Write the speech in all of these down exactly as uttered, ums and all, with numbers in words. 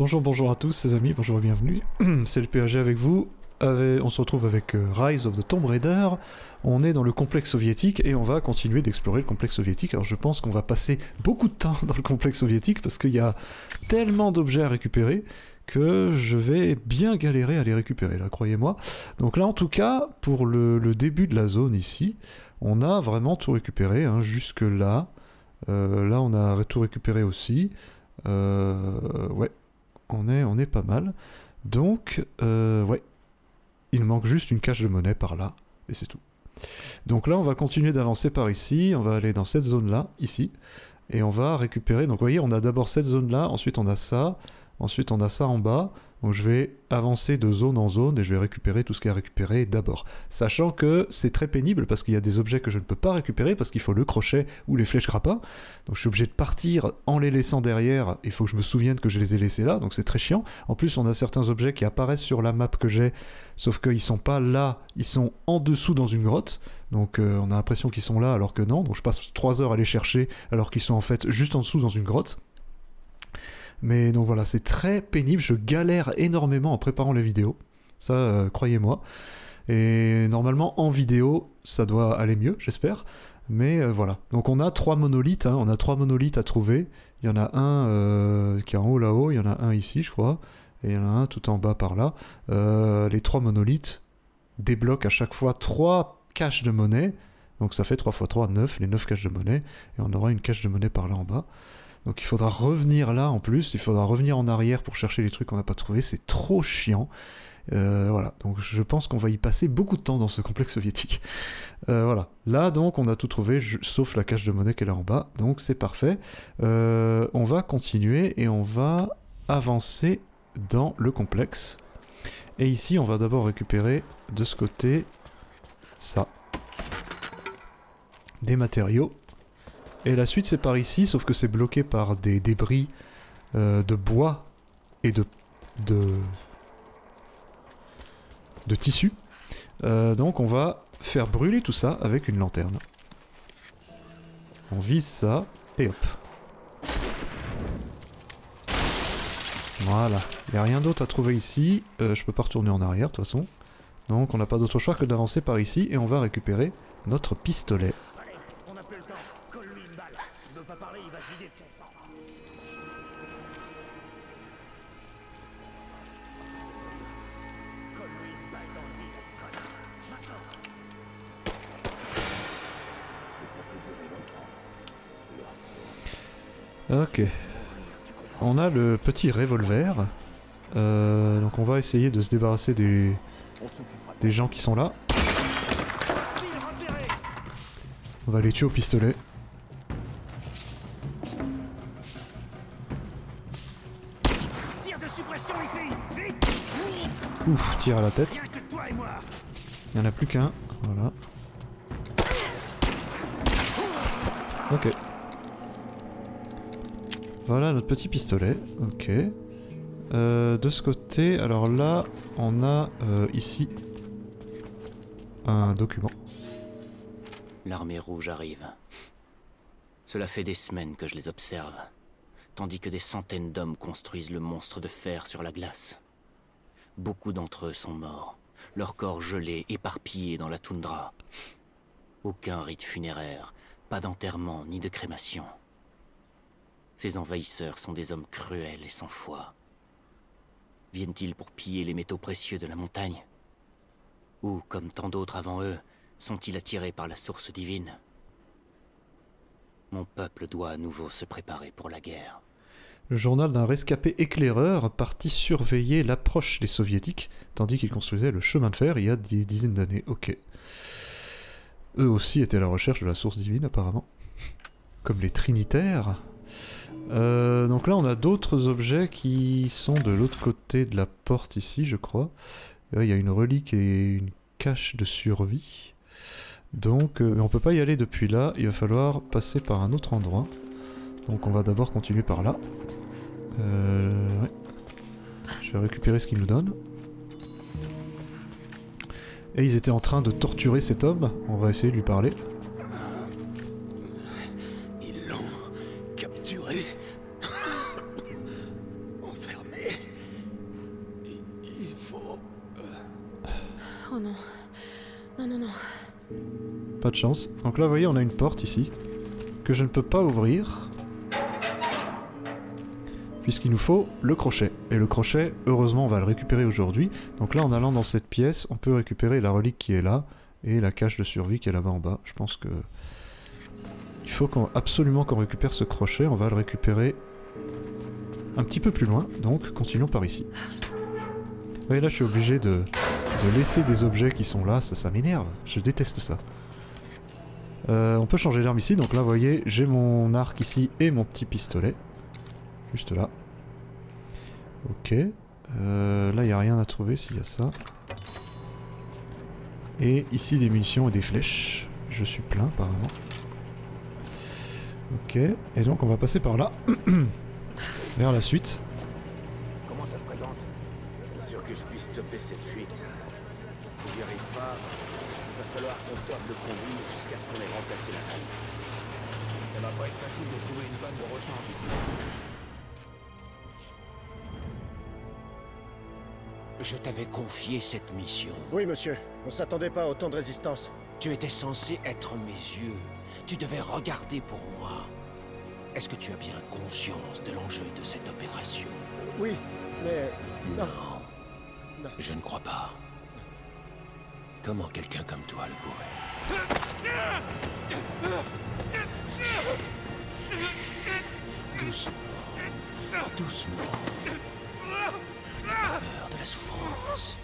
Bonjour, bonjour à tous, les amis, bonjour et bienvenue. C'est le P A G avec vous. Avec, on se retrouve avec euh, Rise of the Tomb Raider. On est dans le complexe soviétique et on va continuer d'explorer le complexe soviétique. Alors je pense qu'on va passer beaucoup de temps dans le complexe soviétique parce qu'il y a tellement d'objets à récupérer que je vais bien galérer à les récupérer là, croyez-moi. Donc là en tout cas, pour le, le début de la zone ici, on a vraiment tout récupéré, hein, jusque là. Euh, là on a tout récupéré aussi. Euh, ouais, on est, on est pas mal. Donc, euh, ouais. Il manque juste une cache de monnaie par là, et c'est tout. Donc là, on va continuer d'avancer par ici, on va aller dans cette zone-là, ici, et on va récupérer, donc vous voyez, on a d'abord cette zone-là, ensuite on a ça, ensuite on a ça en bas, donc je vais avancer de zone en zone, et je vais récupérer tout ce qu'il y a à récupérer d'abord. Sachant que c'est très pénible, parce qu'il y a des objets que je ne peux pas récupérer, parce qu'il faut le crochet ou les flèches grappin, donc je suis obligé de partir en les laissant derrière, il faut que je me souvienne que je les ai laissés là, donc c'est très chiant. En plus, on a certains objets qui apparaissent sur la map que j'ai, sauf qu'ils sont pas là, ils sont en dessous dans une grotte, donc euh, on a l'impression qu'ils sont là alors que non, donc je passe trois heures à les chercher alors qu'ils sont en fait juste en dessous dans une grotte. Mais donc voilà, c'est très pénible, je galère énormément en préparant les vidéos, ça euh, croyez-moi. Et normalement en vidéo, ça doit aller mieux, j'espère. Mais euh, voilà, donc on a trois monolithes, hein, on a trois monolithes à trouver. Il y en a un euh, qui est en haut là-haut, il y en a un ici je crois, et il y en a un tout en bas par là. Euh, les trois monolithes débloquent à chaque fois trois caches de monnaie, donc ça fait trois fois trois, neuf, les neuf caches de monnaie, et on aura une cache de monnaie par là en bas. Donc il faudra revenir là en plus, il faudra revenir en arrière pour chercher les trucs qu'on n'a pas trouvés, c'est trop chiant. Euh, voilà, donc je pense qu'on va y passer beaucoup de temps dans ce complexe soviétique. Euh, voilà, là donc on a tout trouvé, je, sauf la cache de monnaie qui est là en bas, donc c'est parfait. Euh, on va continuer et on va avancer dans le complexe. Et ici on va d'abord récupérer de ce côté ça. Des matériaux. Et la suite c'est par ici, sauf que c'est bloqué par des débris euh, de bois et de... de... de tissu. Euh, donc on va faire brûler tout ça avec une lanterne. On vise ça, et hop. Voilà, il n'y a rien d'autre à trouver ici. Euh, je peux pas retourner en arrière de toute façon. Donc on n'a pas d'autre choix que d'avancer par ici et on va récupérer notre pistolet. Ok. On a le petit revolver. Euh, donc on va essayer de se débarrasser des, des gens qui sont là. On va les tuer au pistolet. Ouf, tire à la tête. Il n'y en a plus qu'un. Voilà. Ok. Voilà notre petit pistolet. Ok. Euh, de ce côté, alors là, on a euh, ici un document. L'armée rouge arrive. Cela fait des semaines que je les observe, tandis que des centaines d'hommes construisent le monstre de fer sur la glace. Beaucoup d'entre eux sont morts, leurs corps gelés, éparpillés dans la toundra. Aucun rite funéraire, pas d'enterrement ni de crémation. Ces envahisseurs sont des hommes cruels et sans foi. Viennent-ils pour piller les métaux précieux de la montagne? Ou, comme tant d'autres avant eux, sont-ils attirés par la source divine? Mon peuple doit à nouveau se préparer pour la guerre. Le journal d'un rescapé éclaireur parti surveiller l'approche des soviétiques, tandis qu'il construisait le chemin de fer il y a des dizaines d'années. Ok. Eux aussi étaient à la recherche de la source divine, apparemment. Comme les trinitaires. Euh, donc là on a d'autres objets qui sont de l'autre côté de la porte ici je crois. Il y a une relique et une cache de survie. Donc euh, on peut pas y aller depuis là, il va falloir passer par un autre endroit. Donc on va d'abord continuer par là. Euh, ouais. Je vais récupérer ce qu'il nous donne. Et ils étaient en train de torturer cet homme, on va essayer de lui parler. Ils l'ont capturé, enfermé Oh non. Non, non, non. Pas de chance. Donc là, vous voyez, on a une porte ici que je ne peux pas ouvrir puisqu'il nous faut le crochet. Et le crochet, heureusement, on va le récupérer aujourd'hui. Donc là, en allant dans cette pièce, on peut récupérer la relique qui est là et la cache de survie qui est là-bas en bas. Je pense que il faut qu'on, absolument qu'on récupère ce crochet. On va le récupérer un petit peu plus loin. Donc, continuons par ici. Vous voyez, là, je suis obligé de, de laisser des objets qui sont là. Ça, ça m'énerve. Je déteste ça. Euh, on peut changer d'arme ici. Donc là, vous voyez, j'ai mon arc ici et mon petit pistolet. Juste là. Ok. Euh, là, il n'y a rien à trouver s'il y a ça. Et ici, des munitions et des flèches. Je suis plein, apparemment. Ok. Et donc, on va passer par là. Vers la suite. Comment ça se présente? Bien sûr que je puisse stopper cette fuite. Si j'y arrive pas, il va falloir qu'on stoppe le conduit jusqu'à ce qu'on ait remplacé la halle. Ça va pas être facile de trouver une vanne de rechange ici. Je t'avais confié cette mission. Oui, monsieur. On s'attendait pas à autant de résistance. Tu étais censé être mes yeux. Tu devais regarder pour moi. Est-ce que tu as bien conscience de l'enjeu de cette opération? Oui, mais... Non. Non. Je ne crois pas. Comment quelqu'un comme toi le pourrait? Doucement. Doucement. La peur de la souffrance.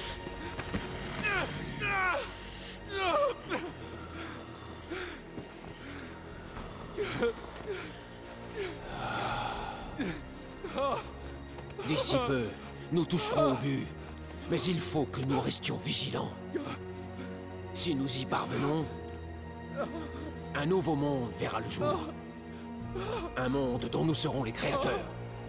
D'ici peu, nous toucherons au but. Mais il faut que nous restions vigilants. Si nous y parvenons, un nouveau monde verra le jour. Un monde dont nous serons les créateurs.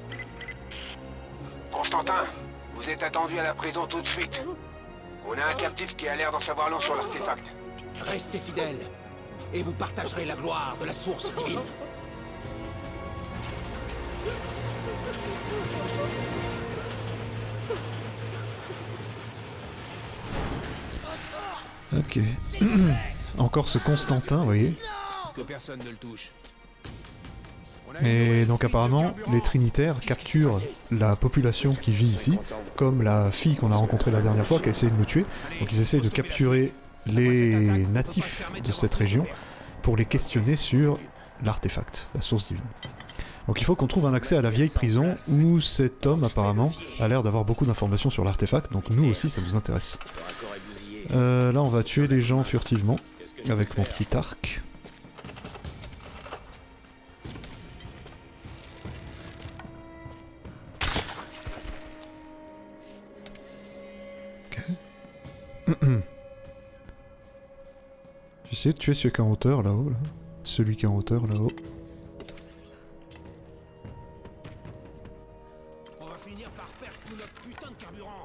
Constantin, vous êtes attendu à la prison tout de suite. On a un captif qui a l'air d'en savoir long sur l'artefact. Restez fidèles, et vous partagerez la gloire de la source divine. Ok. Encore ce Constantin, vous voyez. Que personne ne le touche. Et donc apparemment, les Trinitaires capturent la population qui vit ici, comme la fille qu'on a rencontrée la dernière fois qui a essayé de nous tuer. Donc ils essayent de capturer les natifs de cette région pour les questionner sur l'artefact, la source divine. Donc il faut qu'on trouve un accès à la vieille prison où cet homme apparemment a l'air d'avoir beaucoup d'informations sur l'artefact, donc nous aussi ça nous intéresse. Euh, là on va tuer les gens furtivement avec mon petit arc. J'essaie de tuer celui qui est en hauteur là-haut, là. Celui qui est en hauteur là-haut. On va finir par perdre tout notre putain de carburant.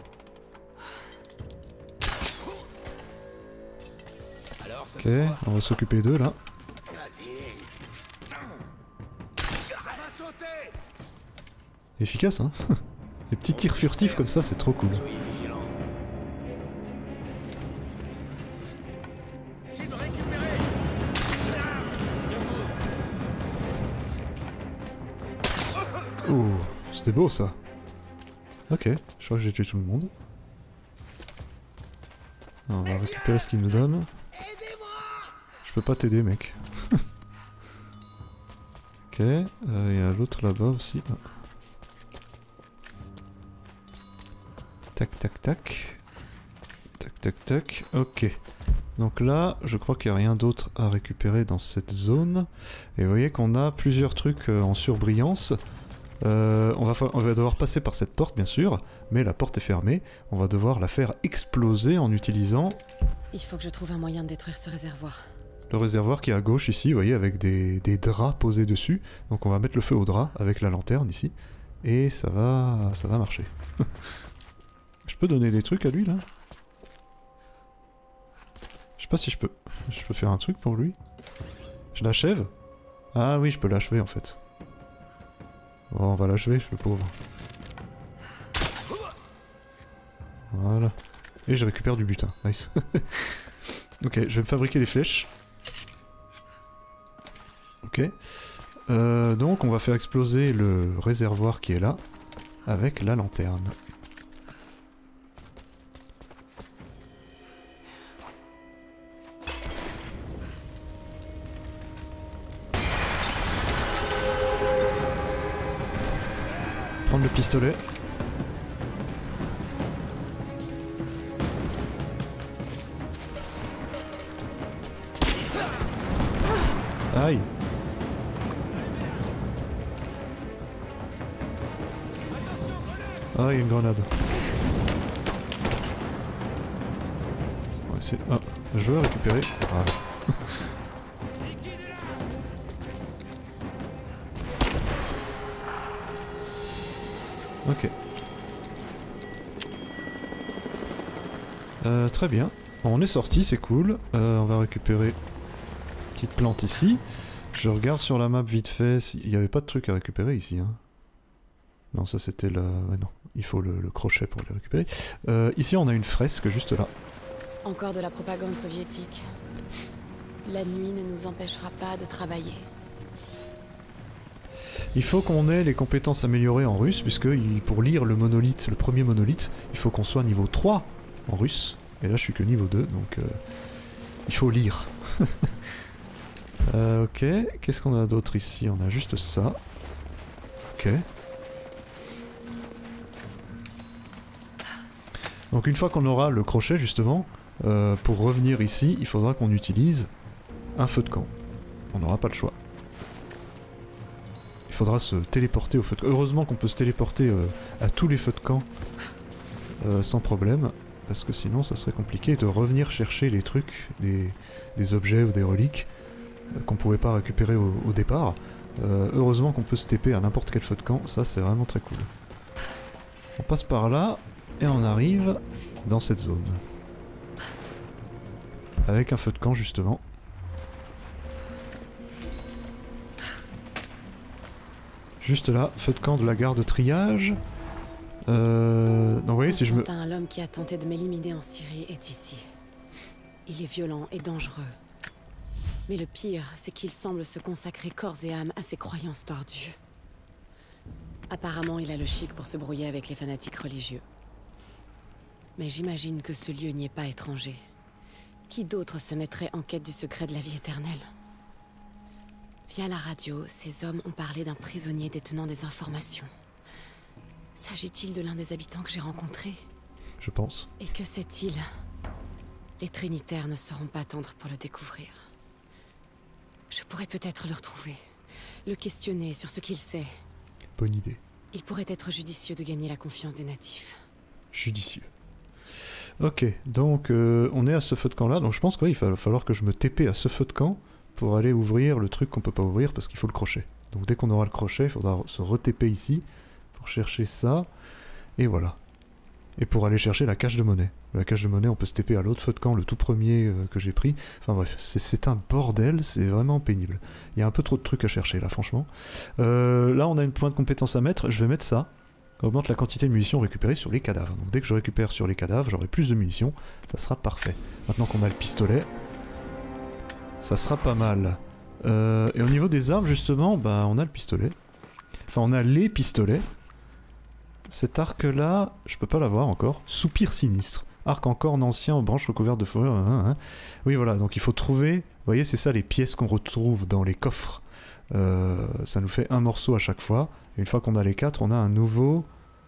Alors, ça Ok, on va s'occuper d'eux là. Efficace hein. Les petits tirs furtifs comme ça c'est trop cool. Oh, c'était beau ça. Ok, je crois que j'ai tué tout le monde. Alors, on va récupérer ce qu'il nous donne. Je peux pas t'aider mec. Ok, il euh, y a l'autre là-bas aussi. Ah. Tac tac tac. Tac tac tac. Ok. Donc là, je crois qu'il n'y a rien d'autre à récupérer dans cette zone. Et vous voyez qu'on a plusieurs trucs euh, en surbrillance. Euh, on, va on va devoir passer par cette porte bien sûr, mais la porte est fermée. On va devoir la faire exploser en utilisant... Il faut que je trouve un moyen de détruire ce réservoir. Le réservoir qui est à gauche ici, vous voyez, avec des, des draps posés dessus. Donc on va mettre le feu au drap avec la lanterne ici. Et ça va, ça va marcher. Je peux donner des trucs à lui là? Je sais pas si je peux. Je peux faire un truc pour lui? Je l'achève? Ah oui, je peux l'achever en fait. Bon, on va l'achever, le pauvre. Voilà. Et je récupère du butin. Nice. Ok, je vais me fabriquer des flèches. Ok. Euh, donc on va faire exploser le réservoir qui est là avec la lanterne. Prendre le pistolet. Aïe. Ah, il y a une grenade. Ouais, c'est... Ah, je veux récupérer. Voilà. Ok. Euh, très bien. Bon, on est sorti, c'est cool. Euh, on va récupérer une petite plante ici. Je regarde sur la map vite fait. Il n'y avait pas de truc à récupérer ici. Hein. Non, ça c'était le... Ouais, non, il faut le, le crochet pour le récupérer. Euh, ici, on a une fresque juste là. Encore de la propagande soviétique. La nuit ne nous empêchera pas de travailler. Il faut qu'on ait les compétences améliorées en russe, puisque il, pour lire le monolithe, le premier monolithe, il faut qu'on soit niveau trois en russe. Et là, je suis que niveau deux, donc euh, il faut lire. euh, ok, qu'est-ce qu'on a d'autre ici? On a juste ça. Ok. Donc une fois qu'on aura le crochet, justement, euh, pour revenir ici, il faudra qu'on utilise un feu de camp. On n'aura pas le choix. Il faudra se téléporter au feu de camp. Heureusement qu'on peut se téléporter euh, à tous les feux de camp euh, sans problème, parce que sinon ça serait compliqué de revenir chercher les trucs, les, des objets ou des reliques euh, qu'on pouvait pas récupérer au, au départ. Euh, heureusement qu'on peut se T P à n'importe quel feu de camp, ça c'est vraiment très cool. On passe par là et on arrive dans cette zone. Avec un feu de camp justement. Juste là, feu de camp de la gare de triage. Euh... Donc vous voyez, si je me... L'homme qui a tenté de m'éliminer en Syrie est ici. Il est violent et dangereux. Mais le pire, c'est qu'il semble se consacrer corps et âme à ses croyances tordues. Apparemment, il a le chic pour se brouiller avec les fanatiques religieux. Mais j'imagine que ce lieu n'y est pas étranger. Qui d'autre se mettrait en quête du secret de la vie éternelle? Via la radio, ces hommes ont parlé d'un prisonnier détenant des informations. S'agit-il de l'un des habitants que j'ai rencontré? Je pense. Et que sait-il? Les Trinitaires ne seront pas tendres pour le découvrir. Je pourrais peut-être le retrouver, le questionner sur ce qu'il sait. Bonne idée. Il pourrait être judicieux de gagner la confiance des natifs. Judicieux. Ok, donc euh, on est à ce feu de camp là, donc je pense qu'il va falloir que je me T P à ce feu de camp pour aller ouvrir le truc qu'on peut pas ouvrir parce qu'il faut le crochet. Donc dès qu'on aura le crochet, il faudra se re-T P ici pour chercher ça, et voilà. Et pour aller chercher la cache de monnaie. La cache de monnaie, on peut se T P à l'autre feu de camp, le tout premier euh, que j'ai pris. Enfin bref, c'est un bordel, c'est vraiment pénible. Il y a un peu trop de trucs à chercher là, franchement. Euh, là, on a une point de compétence à mettre, je vais mettre ça. Ça augmente la quantité de munitions récupérées sur les cadavres. Donc dès que je récupère sur les cadavres, j'aurai plus de munitions, ça sera parfait. Maintenant qu'on a le pistolet, ça sera pas mal. Euh, et au niveau des armes, justement, bah, on a le pistolet. Enfin, on a les pistolets. Cet arc-là, je peux pas l'avoir encore. Soupir sinistre. Arc en corne ancien aux branches recouvertes de fourrure. Hein, hein. Oui, voilà, donc il faut trouver... Vous voyez, c'est ça les pièces qu'on retrouve dans les coffres. Euh, ça nous fait un morceau à chaque fois. Et une fois qu'on a les quatre, on a un nouveau...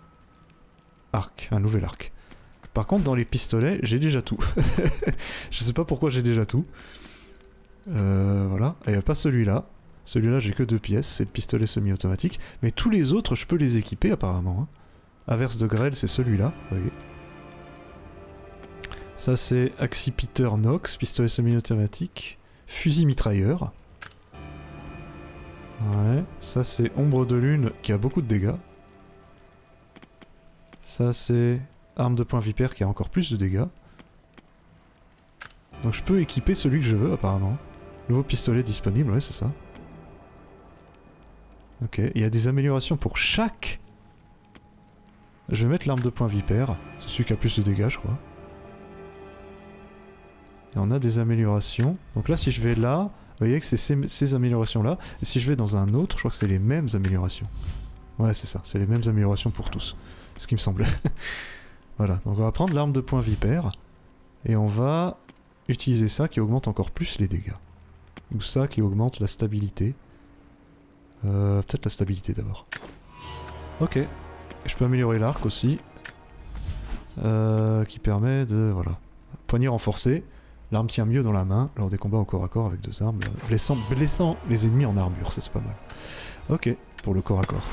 arc, un nouvel arc. Par contre, dans les pistolets, j'ai déjà tout. Je sais pas pourquoi j'ai déjà tout. Euh, voilà, et pas celui-là. Celui-là, j'ai que deux pièces, c'est le pistolet semi-automatique. Mais tous les autres, je peux les équiper apparemment. Hein. Averse de grêle, c'est celui-là, vous voyez. Ça, c'est Accipiter Nox, pistolet semi-automatique. Fusil mitrailleur. Ouais, ça c'est Ombre de Lune qui a beaucoup de dégâts. Ça c'est Arme de poing vipère qui a encore plus de dégâts. Donc je peux équiper celui que je veux apparemment. Nouveau pistolet disponible, ouais c'est ça. Ok, il y a des améliorations pour chaque... Je vais mettre l'arme de poing vipère, c'est celui qui a plus de dégâts je crois. Et on a des améliorations. Donc là, si je vais là, vous voyez que c'est ces, ces améliorations-là. Et si je vais dans un autre, je crois que c'est les mêmes améliorations. Ouais, c'est ça, c'est les mêmes améliorations pour tous. Ce qui me semblait. Voilà, donc on va prendre l'arme de poing vipère. Et on va utiliser ça qui augmente encore plus les dégâts. Ou ça qui augmente la stabilité. Euh, Peut-être la stabilité d'abord. Ok. Et je peux améliorer l'arc aussi. Euh, qui permet de... Voilà. Poignée renforcée. L'arme tient mieux dans la main lors des combats au corps à corps avec deux armes, blessant, blessant les ennemis en armure, ça c'est pas mal. Ok, pour le corps à corps.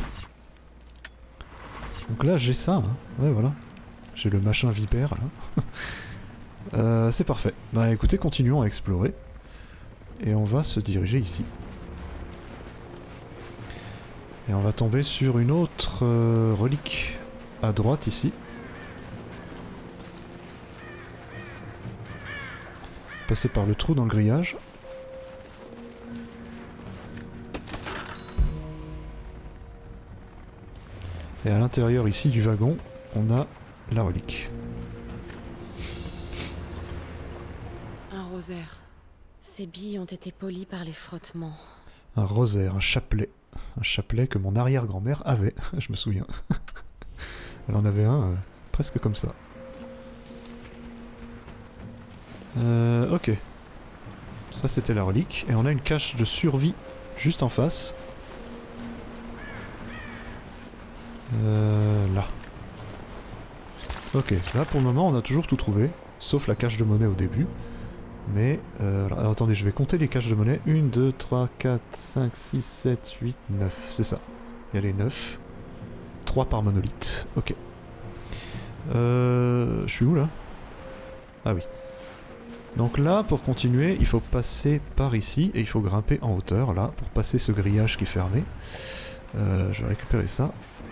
Donc là j'ai ça, hein. Ouais voilà. J'ai le machin vipère là. euh, c'est parfait. Bah écoutez, continuons à explorer. Et on va se diriger ici. Et on va tomber sur une autre euh, relique à droite ici. Passer par le trou dans le grillage. Et à l'intérieur ici du wagon, on a la relique. Un rosaire. Ces billes ont été polies par les frottements. Un rosaire, un chapelet. Un chapelet que mon arrière-grand-mère avait, je me souviens. Elle en avait un euh, presque comme ça. Euh, ok. Ça c'était la relique. Et on a une cache de survie juste en face. Euh, là. Ok, là pour le moment on a toujours tout trouvé. Sauf la cache de monnaie au début. Mais, euh, alors, attendez, je vais compter les caches de monnaie. un, deux, trois, quatre, cinq, six, sept, huit, neuf. C'est ça. Il y a les neuf. trois par monolithe. Ok. Euh, je suis où là? Ah oui. Donc là, pour continuer, il faut passer par ici et il faut grimper en hauteur, là, pour passer ce grillage qui est fermé. Euh, je vais récupérer ça.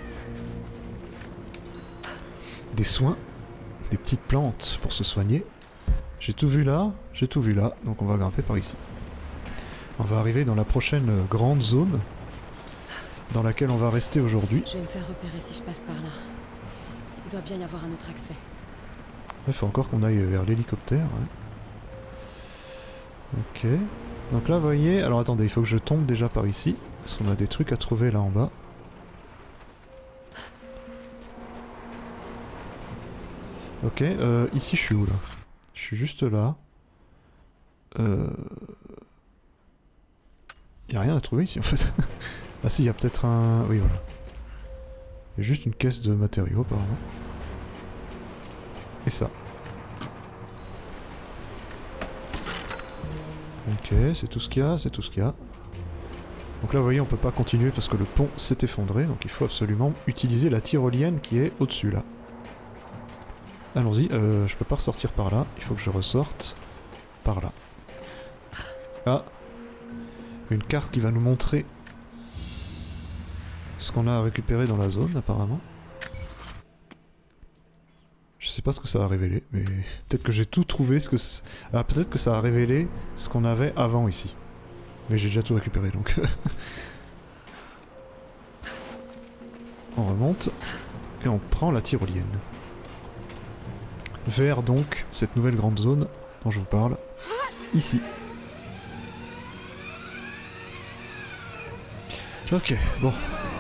Des soins, des petites plantes pour se soigner. J'ai tout vu là, j'ai tout vu là, donc on va grimper par ici. On va arriver dans la prochaine grande zone dans laquelle on va rester aujourd'hui. Je vais me faire repérer si je passe par là. Il doit bien y avoir un autre accès. Il faut encore qu'on aille vers l'hélicoptère. Hein. Ok. Donc là, vous voyez... Alors attendez, il faut que je tombe déjà par ici. Parce qu'on a des trucs à trouver là en bas. Ok, euh, ici je suis où là? Je suis juste là. Euh... Il n'y a rien à trouver ici en fait. Ah si, il y a peut-être un... Oui, voilà. Il y a juste une caisse de matériaux apparemment. Et ça. Ok, c'est tout ce qu'il y a, c'est tout ce qu'il y a. Donc là, vous voyez, on peut pas continuer parce que le pont s'est effondré, donc il faut absolument utiliser la tyrolienne qui est au-dessus, là. Allons-y, euh, je peux pas ressortir par là, il faut que je ressorte par là. Ah, une carte qui va nous montrer ce qu'on a à récupérer dans la zone, apparemment. Je sais pas ce que ça a révélé, mais peut-être que j'ai tout trouvé, ce que... Ah, peut-être que ça a révélé ce qu'on avait avant ici. Mais j'ai déjà tout récupéré, donc... On remonte, et on prend la tyrolienne. Vers, donc, cette nouvelle grande zone dont je vous parle, ici. Ok, bon.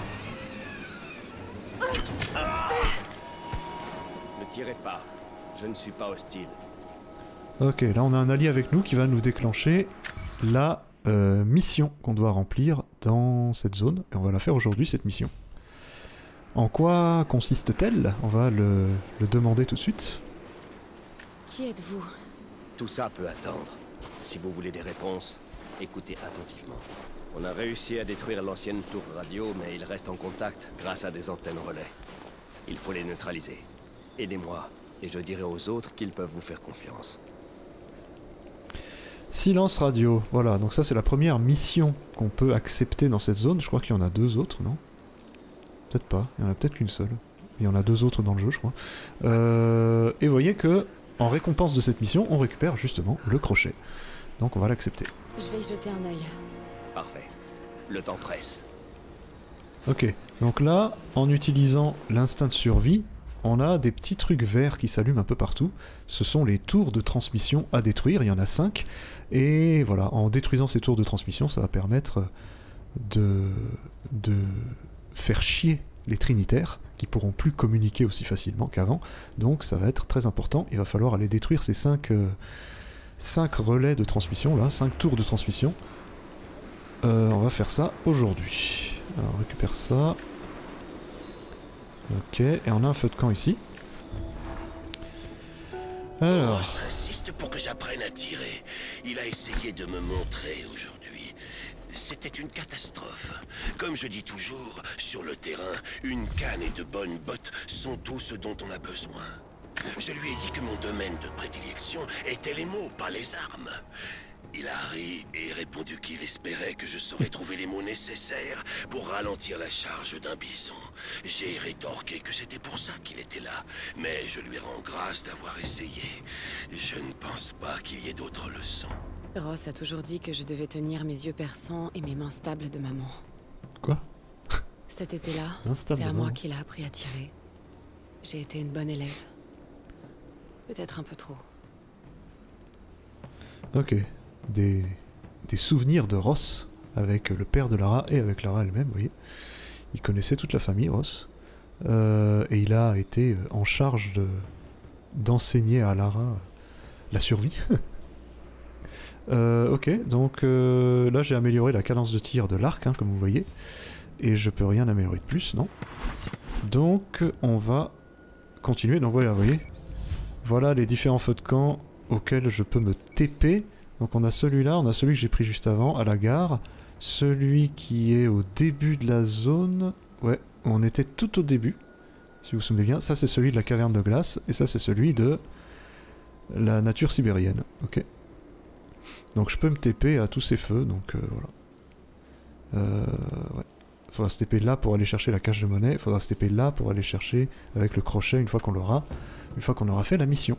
Ne tirez pas, je ne suis pas hostile. Ok, là on a un allié avec nous qui va nous déclencher la euh, mission qu'on doit remplir dans cette zone. Et on va la faire aujourd'hui, cette mission. En quoi consiste-t-elle? On va le, le demander tout de suite. Qui êtes-vous? Tout ça peut attendre. Si vous voulez des réponses, écoutez attentivement. On a réussi à détruire l'ancienne tour radio, mais il reste en contact grâce à des antennes relais. Il faut les neutraliser. Aidez-moi, et je dirai aux autres qu'ils peuvent vous faire confiance. Silence radio, voilà, donc ça c'est la première mission qu'on peut accepter dans cette zone. Je crois qu'il y en a deux autres, non? Peut-être pas, il y en a peut-être qu'une seule. Il y en a deux autres dans le jeu, je crois. Euh, et vous voyez que, en récompense de cette mission, on récupère justement le crochet. Donc on va l'accepter. Je vais y jeter un œil. Parfait. Le temps presse. Ok, donc là, en utilisant l'instinct de survie, on a des petits trucs verts qui s'allument un peu partout. Ce sont les tours de transmission à détruire, il y en a cinq. Et voilà, en détruisant ces tours de transmission, ça va permettre de, de faire chier les Trinitaires, qui pourront plus communiquer aussi facilement qu'avant. Donc ça va être très important, il va falloir aller détruire ces cinq euh, cinq relais de transmission, là, cinq tours de transmission. Euh, on va faire ça aujourd'hui. Alors on récupère ça. Ok, et on a un feu de camp ici. Alors... Ross insiste pour que j'apprenne à tirer. Il a essayé de me montrer aujourd'hui. C'était une catastrophe. Comme je dis toujours, sur le terrain, une canne et de bonnes bottes sont tout ce dont on a besoin. Je lui ai dit que mon domaine de prédilection était les mots, pas les armes. Il a ri et répondu qu'il espérait que je saurais trouver les mots nécessaires pour ralentir la charge d'un bison. J'ai rétorqué que c'était pour ça qu'il était là, mais je lui rends grâce d'avoir essayé. Je ne pense pas qu'il y ait d'autres leçons. Ross a toujours dit que je devais tenir mes yeux perçants et mes mains stables de maman. Quoi? Cet été-là, Instable c'est à de moi maman. qu'il a appris à tirer. J'ai été une bonne élève. Peut-être un peu trop. Ok. Des, des souvenirs de Ross avec le père de Lara et avec Lara elle-même, vous voyez. Il connaissait toute la famille, Ross. Euh, et il a été en charge de d'enseigner à Lara la survie. euh, ok, donc euh, là j'ai amélioré la cadence de tir de l'arc, hein, comme vous voyez. Et je peux rien améliorer de plus, non. Donc on va continuer. Donc voilà, vous voyez. Voilà les différents feux de camp auxquels je peux me T P. Donc on a celui-là, on a celui que j'ai pris juste avant, à la gare. Celui qui est au début de la zone. Ouais, on était tout au début. Si vous vous souvenez bien, ça c'est celui de la caverne de glace. Et ça c'est celui de la nature sibérienne. Ok. Donc je peux me T P à tous ces feux, donc euh, voilà. Euh, ouais. Faudra se T P là pour aller chercher la cache de monnaie. Faudra se T P là pour aller chercher avec le crochet une fois qu'on l'aura. Une fois qu'on aura fait la mission.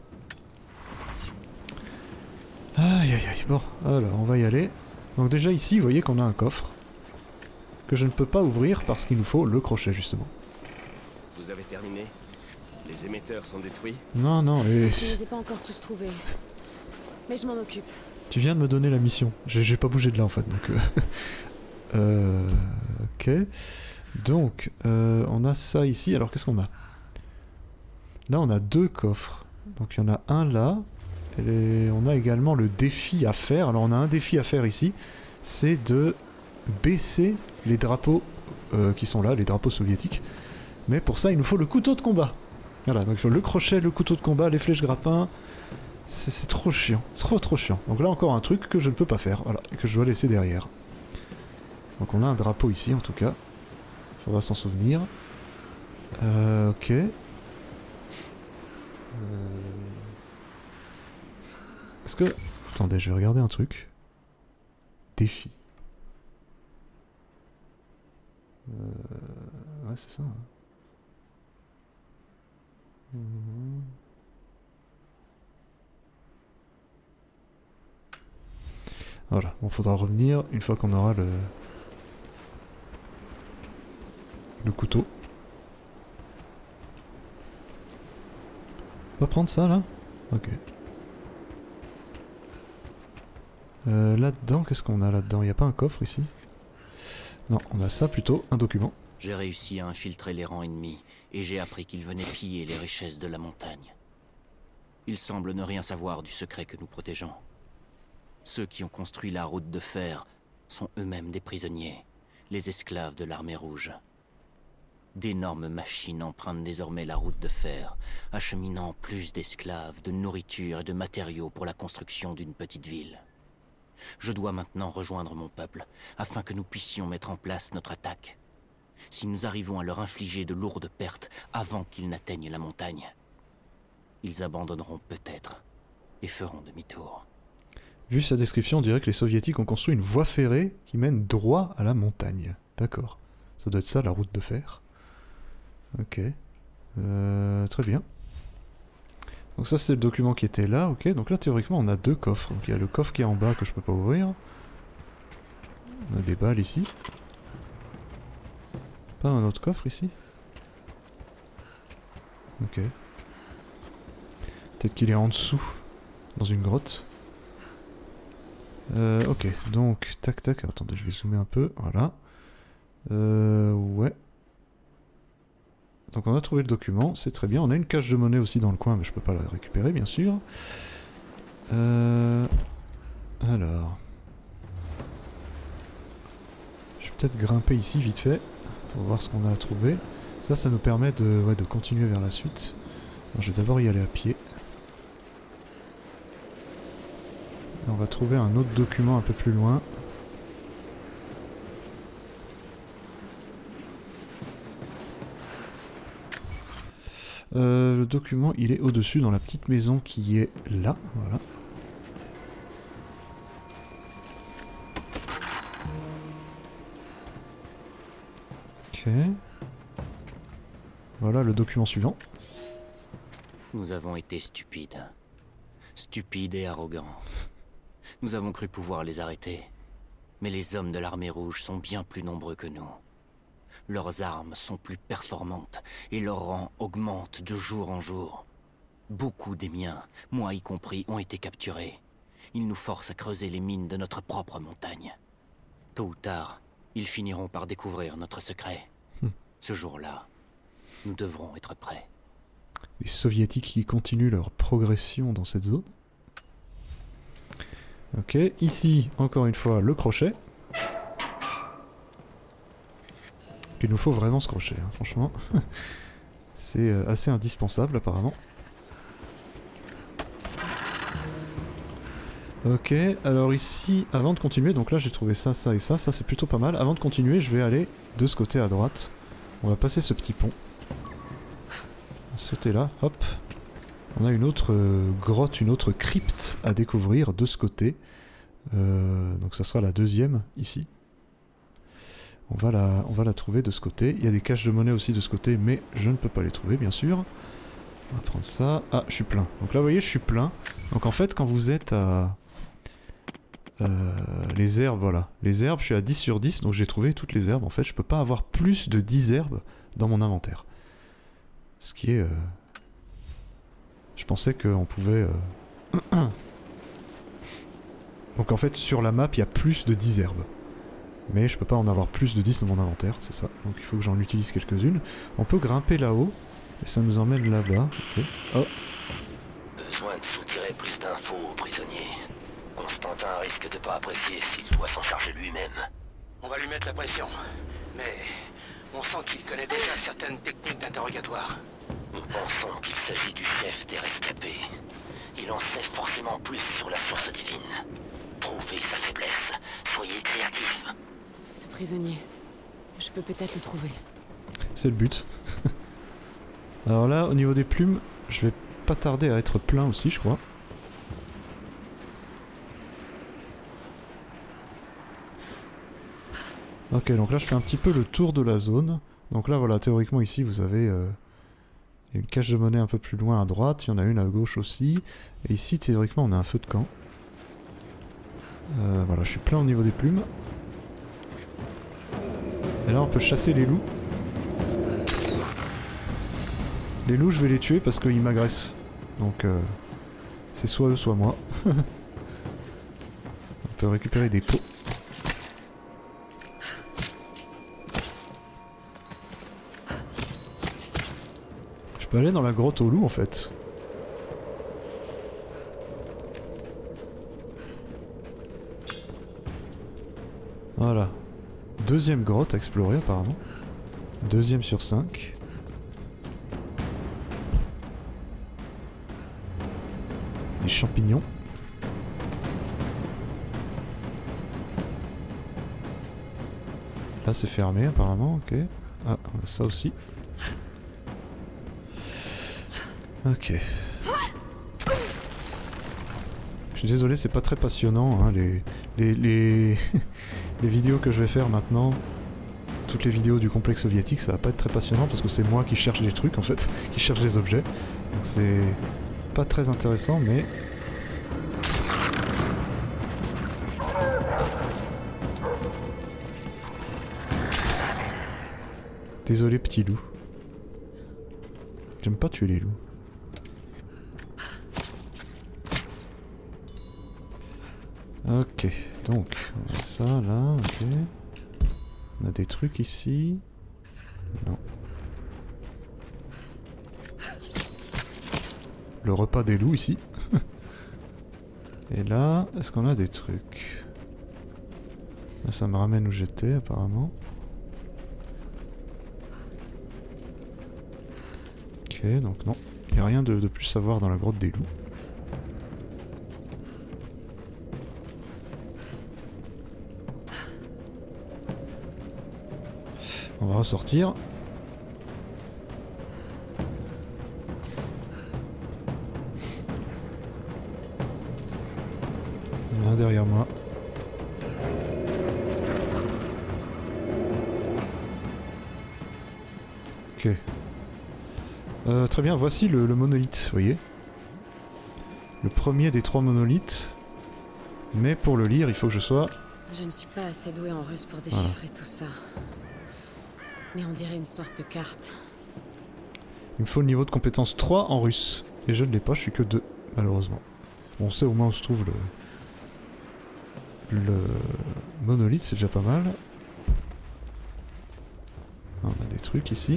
Aïe aïe aïe, bon, alors on va y aller. Donc déjà ici, vous voyez qu'on a un coffre que je ne peux pas ouvrir parce qu'il nous faut le crochet justement. Vous avez terminé? Les émetteurs sont détruits? Non, non, et... Je ne les ai pas encore tous trouvés. Mais je m'en occupe. Tu viens de me donner la mission. J'ai pas bougé de là en fait, donc... Euh... euh... Ok. Donc, euh, on a ça ici. Alors qu'est-ce qu'on a? Là, on a deux coffres. Donc il y en a un là. Et on a également le défi à faire. Alors on a un défi à faire ici, c'est de baisser les drapeaux euh, qui sont là, les drapeaux soviétiques. Mais pour ça il nous faut le couteau de combat. Voilà, donc il faut le crochet, le couteau de combat, les flèches grappin. C'est trop chiant, trop trop chiant. Donc là encore un truc que je ne peux pas faire, voilà, et que je dois laisser derrière. Donc on a un drapeau ici en tout cas. Il faudra s'en souvenir. Euh, ok. Euh... Est-ce que... Attendez, je vais regarder un truc. Défi. Euh... Ouais, c'est ça. Hein. Mmh. Voilà, on faudra revenir une fois qu'on aura le... le couteau. On va prendre ça, là? Ok. Euh, là-dedans, qu'est-ce qu'on a là-dedans? Il n'y a pas un coffre ici? Non, on a ça plutôt, un document. J'ai réussi à infiltrer les rangs ennemis, et j'ai appris qu'ils venaient piller les richesses de la montagne. Ils semblent ne rien savoir du secret que nous protégeons. Ceux qui ont construit la route de fer sont eux-mêmes des prisonniers, les esclaves de l'armée rouge. D'énormes machines empruntent désormais la route de fer, acheminant plus d'esclaves, de nourriture et de matériaux pour la construction d'une petite ville. Je dois maintenant rejoindre mon peuple, afin que nous puissions mettre en place notre attaque. Si nous arrivons à leur infliger de lourdes pertes avant qu'ils n'atteignent la montagne, ils abandonneront peut-être et feront demi-tour. Vu sa description, on dirait que les soviétiques ont construit une voie ferrée qui mène droit à la montagne. D'accord. Ça doit être ça, la route de fer. Ok. Euh, très bien. Donc ça c'est le document qui était là, ok. Donc là théoriquement on a deux coffres. Donc il y a le coffre qui est en bas que je peux pas ouvrir. On a des balles ici. Pas un autre coffre ici. Ok. Peut-être qu'il est en dessous, dans une grotte. Euh, ok, donc, tac tac, attendez, je vais zoomer un peu, voilà. Euh, ouais. Donc on a trouvé le document, c'est très bien. On a une cache de monnaie aussi dans le coin, mais je peux pas la récupérer, bien sûr. Euh... Alors... Je vais peut-être grimper ici, vite fait, pour voir ce qu'on a à trouver. Ça, ça nous permet de, ouais, de continuer vers la suite. Alors, je vais d'abord y aller à pied. Et on va trouver un autre document un peu plus loin. Euh, le document, il est au-dessus, dans la petite maison qui est là, voilà. Ok. Voilà le document suivant. Nous avons été stupides. Stupides et arrogants. Nous avons cru pouvoir les arrêter. Mais les hommes de l'armée rouge sont bien plus nombreux que nous. Leurs armes sont plus performantes et leur rang augmente de jour en jour. Beaucoup des miens, moi y compris, ont été capturés. Ils nous forcent à creuser les mines de notre propre montagne. Tôt ou tard, ils finiront par découvrir notre secret. Ce jour-là, nous devrons être prêts. Les soviétiques qui continuent leur progression dans cette zone. Ok, ici, encore une fois, le crochet. Il nous faut vraiment ce crochet, hein, franchement. C'est euh, assez indispensable apparemment. Ok, alors ici, avant de continuer, donc là j'ai trouvé ça, ça et ça, ça c'est plutôt pas mal. Avant de continuer, je vais aller de ce côté à droite. On va passer ce petit pont. Sauter là, hop. On a une autre euh, grotte, une autre crypte à découvrir de ce côté. Euh, donc ça sera la deuxième ici. On va, la, on va la trouver de ce côté. Il y a des caches de monnaie aussi de ce côté, mais je ne peux pas les trouver, bien sûr. On va prendre ça. Ah, je suis plein. Donc là, vous voyez, je suis plein. Donc en fait, quand vous êtes à... Euh, les herbes, voilà. Les herbes, je suis à dix sur dix, donc j'ai trouvé toutes les herbes. En fait, je peux pas avoir plus de dix herbes dans mon inventaire. Ce qui est... Euh... Je pensais qu'on pouvait... Euh... Donc en fait, sur la map, il y a plus de dix herbes. Mais je peux pas en avoir plus de dix dans mon inventaire, c'est ça. Donc il faut que j'en utilise quelques-unes. On peut grimper là-haut, et ça nous emmène là-bas. Ok. Oh. Besoin de soutirer plus d'infos aux prisonniers. Constantin risque de pas apprécier s'il doit s'en charger lui-même. On va lui mettre la pression. Mais on sent qu'il connaît déjà certaines techniques d'interrogatoire. Nous pensons qu'il s'agit du chef des rescapés. Il en sait forcément plus sur la source divine. Trouvez sa faiblesse. Soyez créatifs. Ce prisonnier, je peux peut-être le trouver. C'est le but. Alors là, au niveau des plumes, je vais pas tarder à être plein aussi, je crois. Ok, donc là je fais un petit peu le tour de la zone. Donc là voilà, théoriquement ici vous avez euh, une cache de monnaie un peu plus loin à droite, il y en a une à gauche aussi. Et ici théoriquement on a un feu de camp. Euh, voilà, je suis plein au niveau des plumes. Et là on peut chasser les loups. Les loups je vais les tuer parce qu'ils m'agressent. Donc euh, c'est soit eux soit moi. On peut récupérer des pots. Je peux aller dans la grotte aux loups en fait. Voilà. Deuxième grotte à explorer apparemment. Deuxième sur cinq. Des champignons. Là c'est fermé apparemment, ok. Ah, on a ça aussi. Ok. Je suis désolé, c'est pas très passionnant, hein, les, les, les, les vidéos que je vais faire maintenant. Toutes les vidéos du complexe soviétique, ça va pas être très passionnant parce que c'est moi qui cherche des trucs en fait, qui cherche des objets. Donc c'est pas très intéressant, mais... Désolé petit loup. J'aime pas tuer les loups. Ok, donc on a ça là, ok. On a des trucs ici. Non. Le repas des loups ici. Et là, est-ce qu'on a des trucs? Là, ça me ramène où j'étais apparemment. Ok, donc non. Il n'y a rien de, de plus à voir dans la grotte des loups. On va ressortir. Il y en a un derrière moi. Ok. Euh, très bien, voici le, le monolithe, vous voyez. Le premier des trois monolithes. Mais pour le lire, il faut que je sois... Je ne suis pas assez doué en russe pour déchiffrer voilà. tout ça. Mais on dirait une sorte de carte. Il me faut le niveau de compétence trois en russe. Et je ne l'ai pas, je suis que deux, malheureusement. On sait au moins où se trouve le... Le monolithe, c'est déjà pas mal. On a des trucs ici.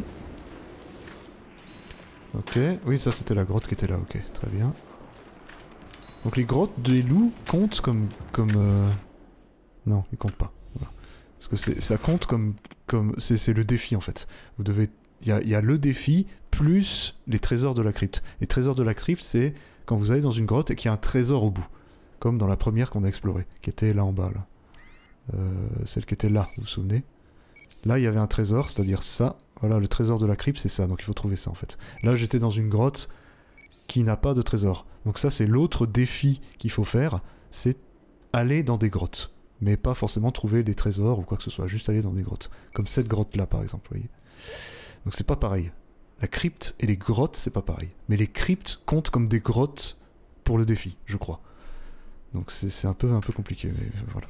Ok, oui ça c'était la grotte qui était là, ok, très bien. Donc les grottes des loups comptent comme... comme euh... Non, ils comptent pas. Voilà. Parce que ça compte comme... comme c'est le défi en fait. Vous devez... Il y a, y a le défi plus les trésors de la crypte. Les trésors de la crypte c'est quand vous allez dans une grotte et qu'il y a un trésor au bout. Comme dans la première qu'on a explorée, qui était là en bas là. Euh, celle qui était là, vous vous souvenez? Là il y avait un trésor, c'est-à-dire ça. Voilà, le trésor de la crypte c'est ça, donc il faut trouver ça en fait. Là j'étais dans une grotte qui n'a pas de trésor. Donc ça c'est l'autre défi qu'il faut faire, c'est aller dans des grottes. Mais pas forcément trouver des trésors ou quoi que ce soit, juste aller dans des grottes. Comme cette grotte là par exemple, vous voyez. Donc c'est pas pareil. La crypte et les grottes c'est pas pareil. Mais les cryptes comptent comme des grottes pour le défi, je crois. Donc c'est un peu, un peu compliqué, mais voilà.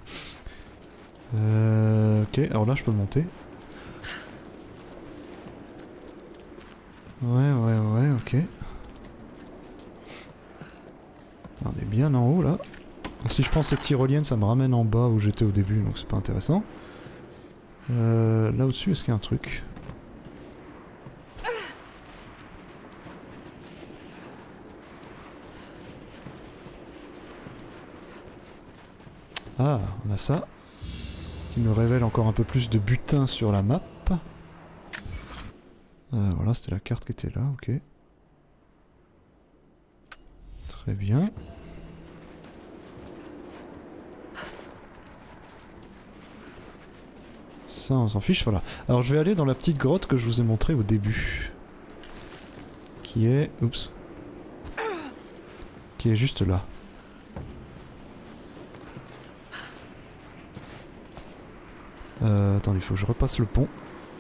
euh, ok, alors là je peux monter. Ouais, ouais, ouais, ok. On est bien en haut là. Donc si je prends cette tyrolienne, ça me ramène en bas où j'étais au début, donc c'est pas intéressant. Euh, là au-dessus, est-ce qu'il y a un truc? Ah, on a ça. Qui me révèle encore un peu plus de butin sur la map. Euh, voilà, c'était la carte qui était là, ok. Très bien. Ça, on s'en fiche, voilà. Alors je vais aller dans la petite grotte que je vous ai montrée au début. Qui est... Oups. Qui est juste là. Euh, attendez, il faut que je repasse le pont.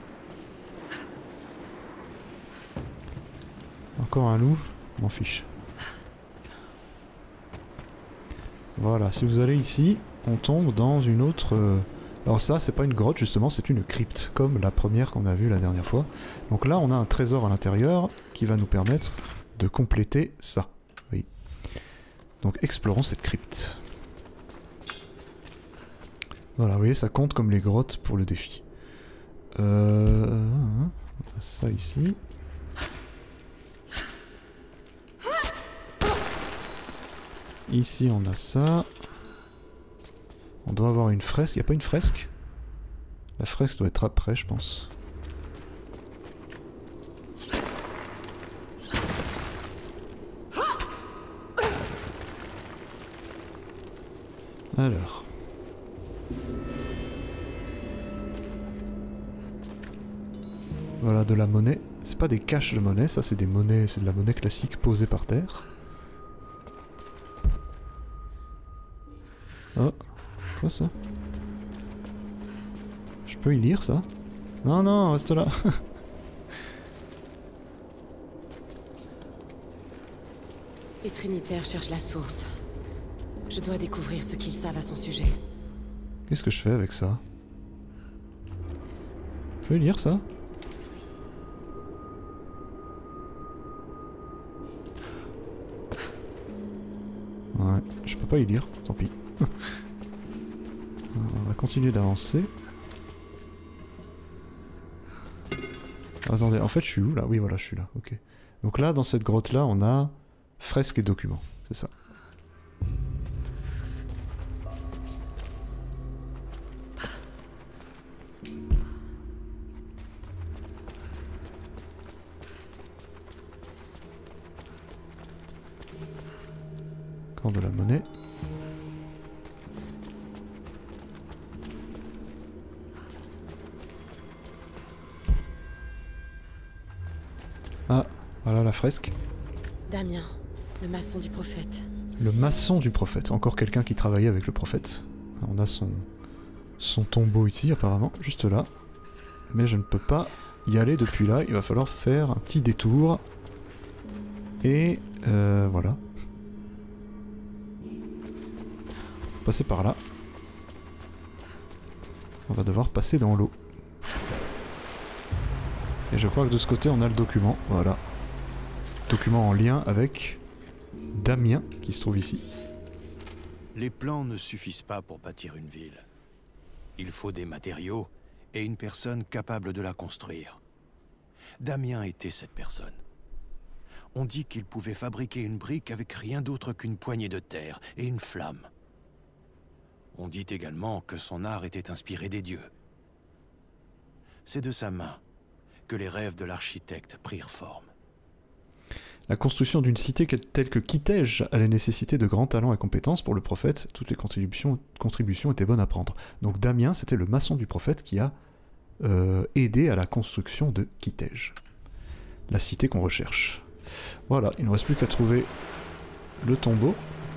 Encore un loup, je m'en fiche. Voilà, si vous allez ici, on tombe dans une autre... Euh... Alors ça, c'est pas une grotte justement, c'est une crypte, comme la première qu'on a vue la dernière fois. Donc là, on a un trésor à l'intérieur qui va nous permettre de compléter ça. Oui. Donc explorons cette crypte. Voilà, vous voyez, ça compte comme les grottes pour le défi. Euh... On a ça ici. Ici, on a ça. On doit avoir une fresque. Il n'y a pas une fresque? La fresque doit être après, je pense. Alors... Voilà, de la monnaie. C'est pas des caches de monnaie, ça c'est des monnaies, c'est de la monnaie classique posée par terre. Oh, quoi ça? Je peux y lire ça? Non, non, reste là. Les Trinitaires cherchent la source. Je dois découvrir ce qu'ils savent à son sujet. Qu'est-ce que je fais avec ça? Je peux y lire ça? pas y lire, tant pis. On va continuer d'avancer. Attendez, en fait je suis où là? Oui voilà, je suis là, ok. Donc là, dans cette grotte là, on a fresques et documents, c'est ça. Encore de la monnaie. Ah, voilà la fresque. Damien, le maçon du prophète. Le maçon du prophète, encore quelqu'un qui travaillait avec le prophète. On a son, son tombeau ici apparemment, juste là. Mais je ne peux pas y aller depuis là, il va falloir faire un petit détour. Et euh, voilà. Passer par là. On va devoir passer dans l'eau. Et je crois que de ce côté on a le document, voilà. Document en lien avec Damien qui se trouve ici. Les plans ne suffisent pas pour bâtir une ville. Il faut des matériaux et une personne capable de la construire. Damien était cette personne. On dit qu'il pouvait fabriquer une brique avec rien d'autre qu'une poignée de terre et une flamme. On dit également que son art était inspiré des dieux. C'est de sa main que les rêves de l'architecte prirent forme. La construction d'une cité telle que Kitej allait nécessiter de grands talents et compétences pour le prophète. Toutes les contributions, contributions étaient bonnes à prendre. Donc Damien, c'était le maçon du prophète qui a euh, aidé à la construction de Kitej. La cité qu'on recherche. Voilà, il ne reste plus qu'à trouver le tombeau.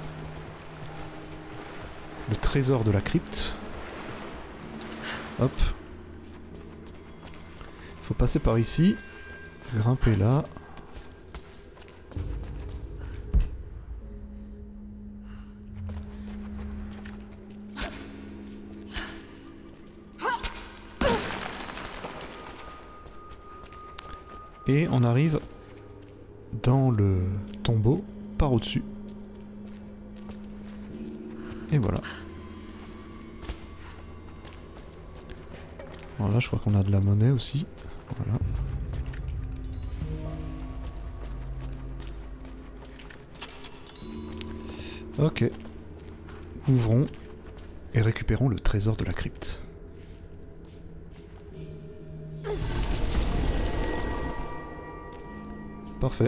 Le trésor de la crypte. Hop. Il faut passer par ici. Grimper là. Et on arrive dans le tombeau par au-dessus. Et voilà. Voilà, je crois qu'on a de la monnaie aussi. Voilà. Ok. Ouvrons et récupérons le trésor de la crypte. Parfait.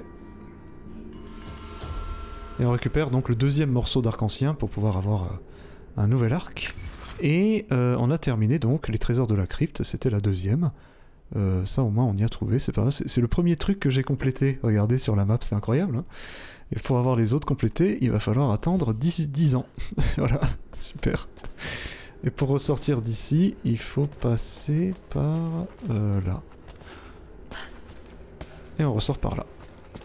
Et on récupère donc le deuxième morceau d'arc-en-ciel pour pouvoir avoir euh, un nouvel arc. Et euh, on a terminé donc les trésors de la crypte, c'était la deuxième. Euh, ça au moins on y a trouvé, c'est pas mal. C'est le premier truc que j'ai complété, regardez sur la map, c'est incroyable. Hein, et pour avoir les autres complétés, il va falloir attendre dix, dix ans. Voilà, super. Et pour ressortir d'ici, il faut passer par euh, là. Et on ressort par là.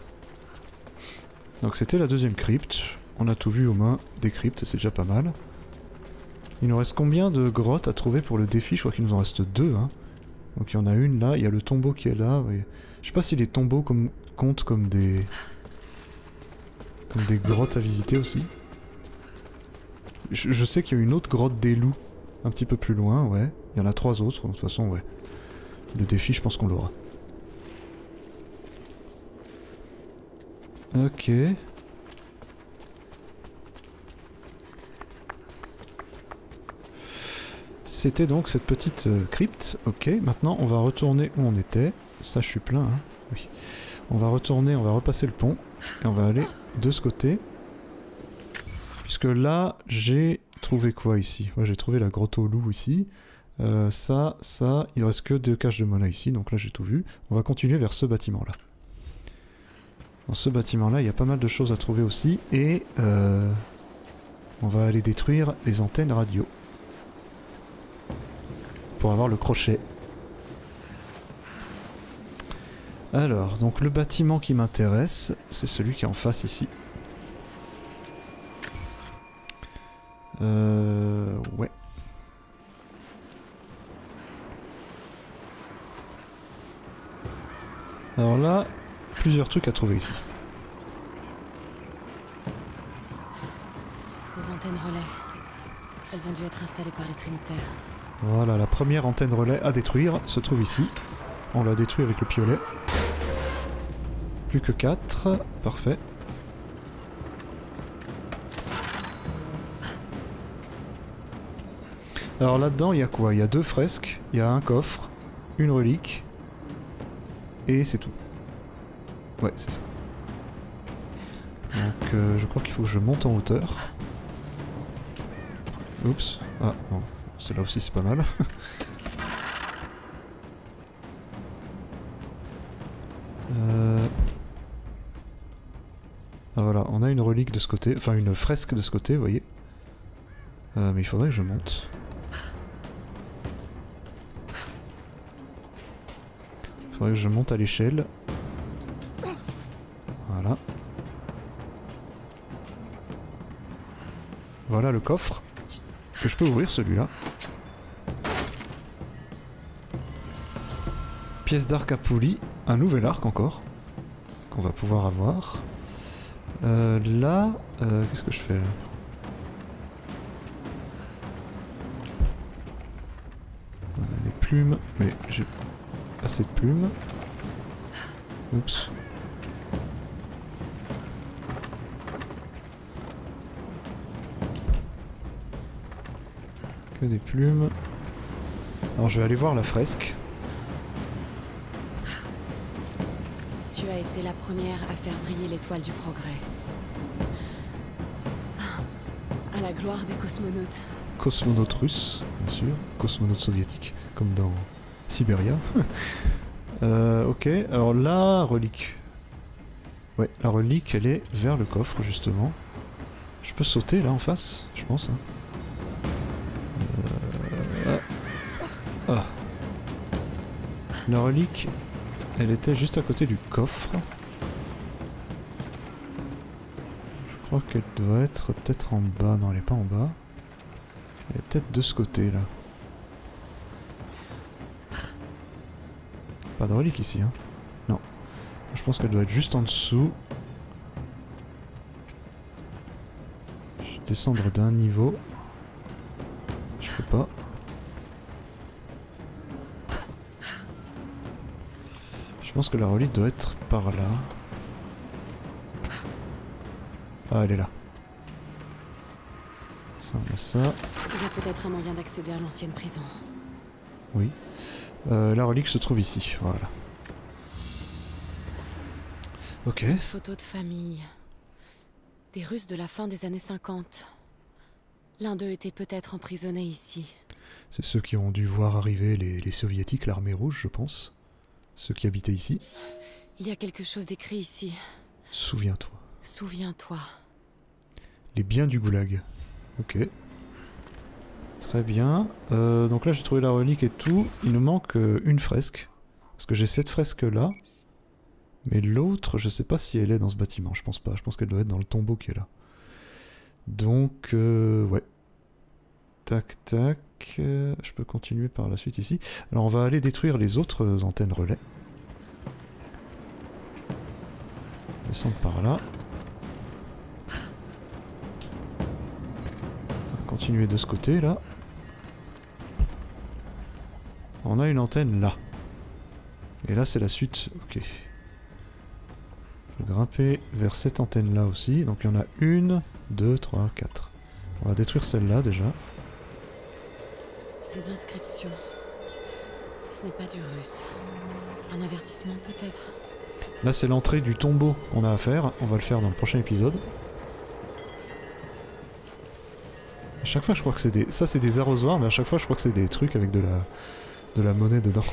Donc c'était la deuxième crypte. On a tout vu au moins des cryptes, c'est déjà pas mal. Il nous reste combien de grottes à trouver pour le défi? Je crois qu'il nous en reste deux. Hein. Donc il y en a une là, il y a le tombeau qui est là. Et... je sais pas si les tombeaux comme... comptent comme des... comme des grottes à visiter aussi. Je, je sais qu'il y a une autre grotte des loups, un petit peu plus loin, ouais. Il y en a trois autres, de toute façon, ouais. Le défi, je pense qu'on l'aura. Ok. C'était donc cette petite euh, crypte. Ok, maintenant on va retourner où on était. Ça, je suis plein, hein. Oui. On va retourner, on va repasser le pont. Et on va aller de ce côté. Puisque là, j'ai trouvé quoi ici? Moi, j'ai trouvé la grotte au loup ici. Euh, ça, ça, il reste que deux caches de monnaie ici. Donc là, j'ai tout vu. On va continuer vers ce bâtiment-là. Dans ce bâtiment-là, il y a pas mal de choses à trouver aussi. Et euh, on va aller détruire les antennes radio. Pour avoir le crochet. Alors, donc le bâtiment qui m'intéresse, c'est celui qui est en face ici. Euh... Ouais. Alors là, plusieurs trucs à trouver ici. Des antennes relais. Elles ont dû être installées par les Trinitaires. Voilà, la première antenne relais à détruire se trouve ici. On l'a détruit avec le piolet. Plus que quatre. Parfait. Alors là-dedans, il y a quoi? Il y a deux fresques, il y a un coffre, une relique, et c'est tout. Ouais, c'est ça. Donc euh, je crois qu'il faut que je monte en hauteur. Oups. Ah, bon. Celle-là aussi, c'est pas mal. euh... Ah voilà, on a une relique de ce côté, enfin une fresque de ce côté, vous voyez. Euh, mais il faudrait que je monte. Il faudrait que je monte à l'échelle. Voilà. Voilà le coffre. Que je peux ouvrir celui-là. Pièce d'arc à poulie. Un nouvel arc encore. Qu'on va pouvoir avoir. Euh, là... Euh, qu'est-ce que je fais là? Voilà, les plumes. Mais j'ai assez de plumes. Oups. Que des plumes. Alors je vais aller voir la fresque. Tu as été la première à faire briller l'étoile du progrès. Ah, à la gloire des cosmonautes. Cosmonautes russes, bien sûr. Cosmonautes soviétiques, comme dans Sibéria. euh, ok, alors la relique. Ouais, la relique, elle est vers le coffre, justement. Je peux sauter, là, en face, je pense. Hein. Euh... Ah. La relique, elle était juste à côté du coffre. Je crois qu'elle doit être peut-être en bas. Non, elle est pas en bas. Elle est peut-être de ce côté là. Pas de relique ici, hein. Non. Je pense qu'elle doit être juste en dessous. Je vais descendre d'un niveau. Je peux pas. Je pense que la relique doit être par là. Ah, elle est là. Ça, on a ça. Il y a peut-être un moyen d'accéder à l'ancienne prison. Oui. Euh, la relique se trouve ici, voilà. Ok. Une photo de famille. Des Russes de la fin des années cinquante. L'un d'eux était peut-être emprisonné ici. C'est ceux qui ont dû voir arriver les, les soviétiques, l'armée rouge, je pense. Ceux qui habitaient ici. Il y a quelque chose d'écrit ici. Souviens-toi. Souviens-toi. Les biens du goulag. Ok. Très bien. Euh, donc là j'ai trouvé la relique et tout. Il nous manque euh, une fresque. Parce que j'ai cette fresque là. Mais l'autre, je sais pas si elle est dans ce bâtiment. Je pense pas. Je pense qu'elle doit être dans le tombeau qui est là. Donc, euh, ouais. Tac, tac. Euh, je peux continuer par la suite ici. Alors on va aller détruire les autres antennes relais. Descendre par là. On va continuer de ce côté là. On a une antenne là. Et là c'est la suite. Ok. Je vais grimper vers cette antenne là aussi. Donc il y en a une, deux, trois, quatre. On va détruire celle-là déjà. Ces inscriptions. Ce n'est pas du russe. Un avertissement peut-être. Là c'est l'entrée du tombeau qu'on a à faire. On va le faire dans le prochain épisode. À chaque fois je crois que c'est des... Ça c'est des arrosoirs, mais à chaque fois je crois que c'est des trucs avec de la... de la monnaie dedans.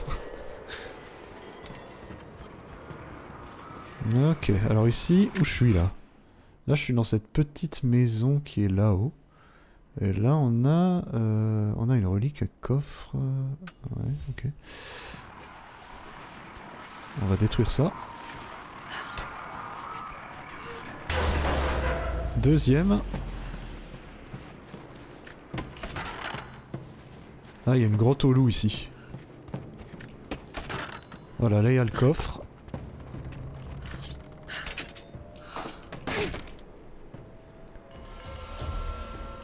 Ok, alors ici, où je suis là? Là je suis dans cette petite maison qui est là-haut. Et là on a... Euh, on a une relique à coffre... Ouais, ok. On va détruire ça. Deuxième. Ah, il y a une grotte au loup ici. Voilà, là il y a le coffre.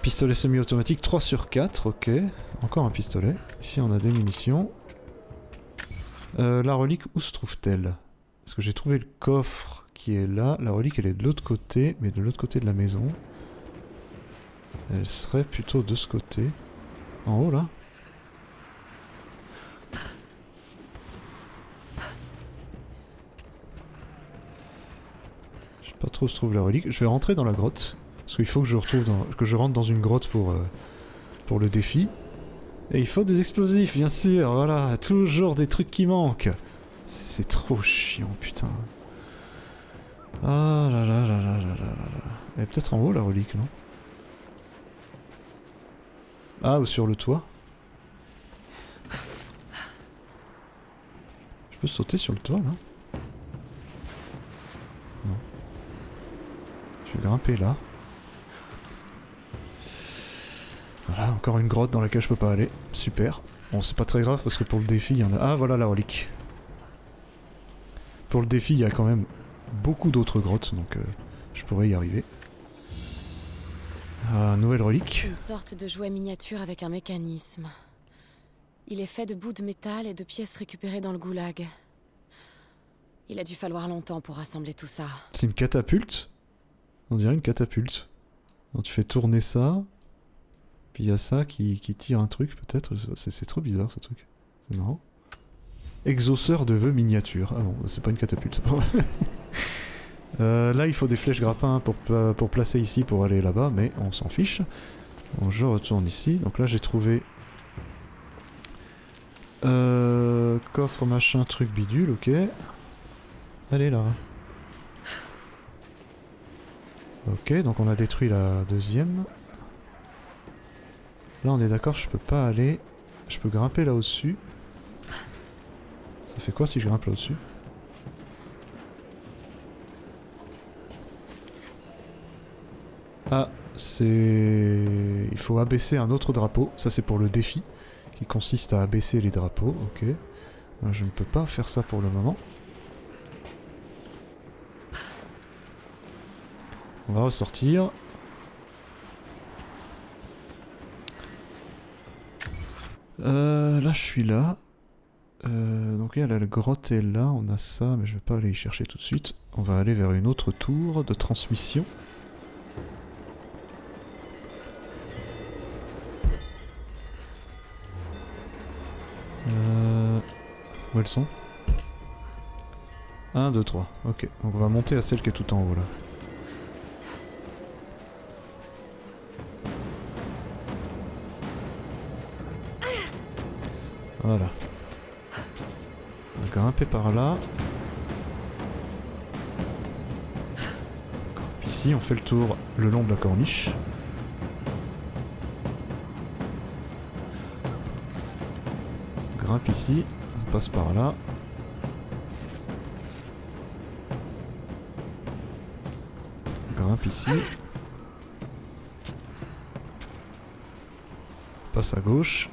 Pistolet semi-automatique trois sur quatre, ok. Encore un pistolet. Ici on a des munitions. Euh, la relique, où se trouve-t-elle? Parce que j'ai trouvé le coffre qui est là. La relique elle est de l'autre côté, mais de l'autre côté de la maison. Elle serait plutôt de ce côté. En haut là. Je sais pas trop où se trouve la relique. Je vais rentrer dans la grotte. Parce qu'il faut que je retrouve dans, que je rentre dans une grotte pour, euh, pour le défi. Et il faut des explosifs, bien sûr, voilà. Toujours des trucs qui manquent. C'est trop chiant, putain. Ah là là là là là là là là. Elle est peut-être en haut la relique, non? Ah, ou sur le toit. Je peux sauter sur le toit, là? Non. Je vais grimper là. Voilà, encore une grotte dans laquelle je peux pas aller. Super. Bon, c'est pas très grave parce que pour le défi, il y en a... Ah, voilà la relique. Pour le défi, il y a quand même beaucoup d'autres grottes, donc euh, je pourrais y arriver. Ah, nouvelle relique. Une sorte de jouet miniature avec un mécanisme. Il est fait de bouts de métal et de pièces récupérées dans le goulag. Il a dû falloir longtemps pour rassembler tout ça. C'est une catapulte? On dirait une catapulte. Donc tu fais tourner ça, puis il y a ça qui, qui tire un truc peut-être. C'est trop bizarre ce truc. C'est marrant. Exauceur de vœux miniature. Ah bon, c'est pas une catapulte. Euh, là il faut des flèches grappins pour, pour placer ici pour aller là-bas, mais on s'en fiche. Bon, je retourne ici, donc là j'ai trouvé euh, coffre machin truc bidule, ok. Allez là. Ok, donc on a détruit la deuxième. Là on est d'accord, je peux pas aller. Je peux grimper là au-dessus. Ça fait quoi si je grimpe là au-dessus? Ah, c'est... Il faut abaisser un autre drapeau. Ça c'est pour le défi, qui consiste à abaisser les drapeaux, ok. Je ne peux pas faire ça pour le moment. On va ressortir. Euh, là je suis là. Euh, donc là, la grotte est là, on a ça, mais je vais pas aller y chercher tout de suite. On va aller vers une autre tour de transmission. Euh... Où elles sont? un, deux, trois. Ok, donc on va monter à celle qui est tout en haut là. Voilà. On va grimper par là. Ici, on fait le tour le long de la corniche. On grimpe ici, on passe par là. On grimpe ici. On passe à gauche.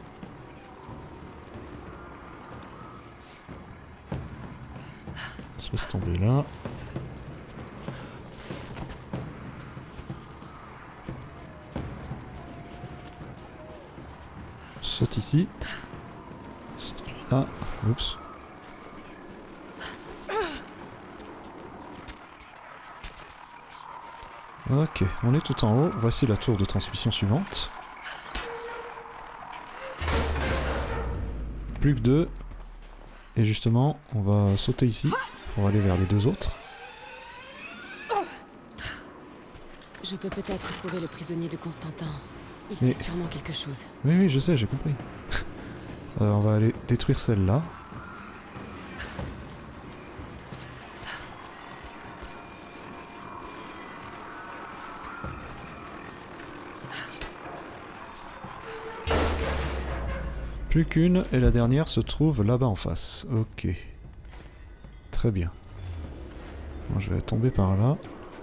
On se laisse tomber là. On saute ici. On saute là. Oups. Ok, on est tout en haut. Voici la tour de transmission suivante. Plus que deux. Et justement, on va sauter ici pour aller vers les deux autres. Je peux peut-être trouver le prisonnier de Constantin. Il Mais... sait sûrement quelque chose. Oui, oui, je sais, j'ai compris. euh, on va aller détruire celle-là. Plus qu'une, et la dernière se trouve là-bas en face. Ok. Très bien. Bon, je vais tomber par là.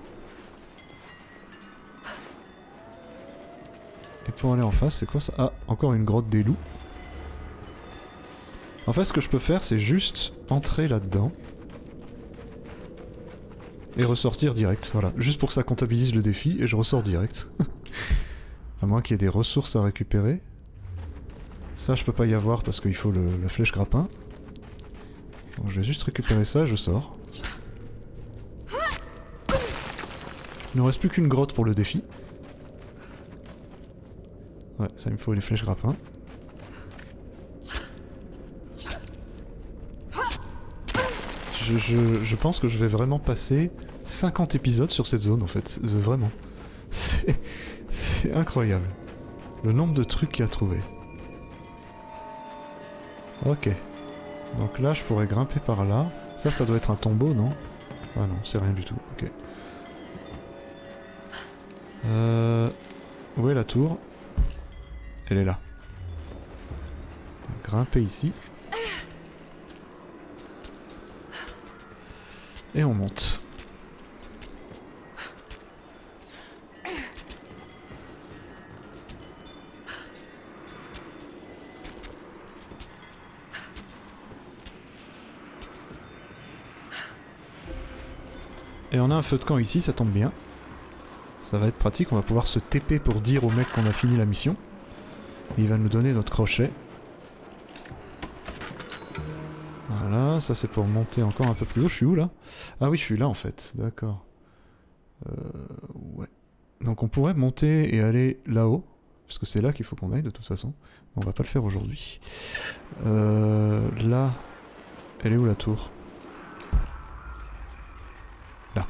Et pour aller en face, c'est quoi ça? Ah, encore une grotte des loups. En fait, ce que je peux faire, c'est juste entrer là-dedans. Et ressortir direct. Voilà. Juste pour que ça comptabilise le défi, et je ressors direct. À moins qu'il y ait des ressources à récupérer. Ça, je peux pas y avoir parce qu'il faut le, la flèche grappin. Donc, je vais juste récupérer ça et je sors. Il ne reste plus qu'une grotte pour le défi. Ouais, ça il me faut les flèches grappin. Je, je, je pense que je vais vraiment passer cinquante épisodes sur cette zone en fait, euh, vraiment. C'est c'est incroyable. Le nombre de trucs qu'il y a à trouver. Ok. Donc là je pourrais grimper par là. Ça, ça doit être un tombeau, non? Ah non, c'est rien du tout, ok. Euh... Où est la tour? Elle est là. Grimper ici. Et on monte. Et on a un feu de camp ici, ça tombe bien. Ça va être pratique, on va pouvoir se T P pour dire au mec qu'on a fini la mission. Et il va nous donner notre crochet. Voilà, ça c'est pour monter encore un peu plus haut. Je suis où là? Ah oui, je suis là en fait, d'accord. Euh, ouais. Donc on pourrait monter et aller là-haut. Parce que c'est là qu'il faut qu'on aille de toute façon. On va pas le faire aujourd'hui. Euh, là, elle est où la tour? Là.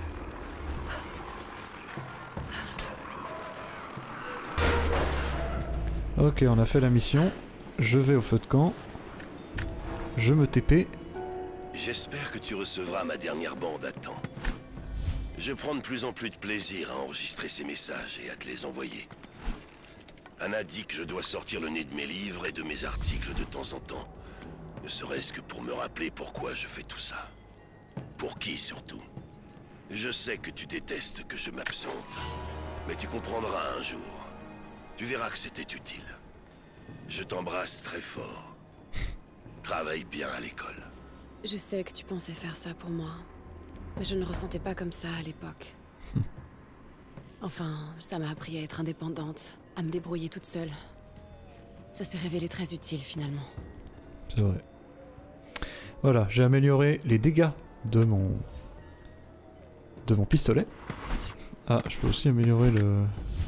Ok, on a fait la mission. Je vais au feu de camp. Je me T P. J'espère que tu recevras ma dernière bande à temps. Je prends de plus en plus de plaisir à enregistrer ces messages et à te les envoyer. Anna dit que je dois sortir le nez de mes livres et de mes articles de temps en temps. Ne serait-ce que pour me rappeler pourquoi je fais tout ça. Pour qui surtout. Je sais que tu détestes que je m'absente. Mais tu comprendras un jour. Tu verras que c'était utile. Je t'embrasse très fort. Travaille bien à l'école. Je sais que tu pensais faire ça pour moi. Mais je ne ressentais pas comme ça à l'époque. Enfin, ça m'a appris à être indépendante, à me débrouiller toute seule. Ça s'est révélé très utile finalement. C'est vrai. Voilà, j'ai amélioré les dégâts de mon... de mon pistolet. Ah, je peux aussi améliorer le...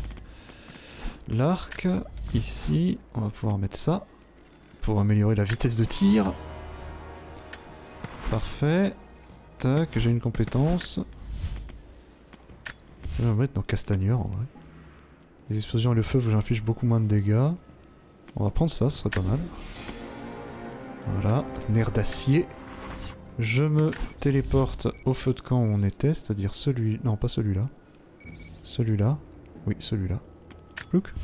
l'arc. Ici, on va pouvoir mettre ça. Pour améliorer la vitesse de tir. Parfait. Tac, j'ai une compétence. Je vais me mettre dans Castagneur en vrai. Les explosions et le feu vous j'inflige beaucoup moins de dégâts. On va prendre ça, ce serait pas mal. Voilà, nerf d'acier. Je me téléporte au feu de camp où on était, c'est-à-dire celui... Non, pas celui-là. Celui-là. Oui, celui-là. Look.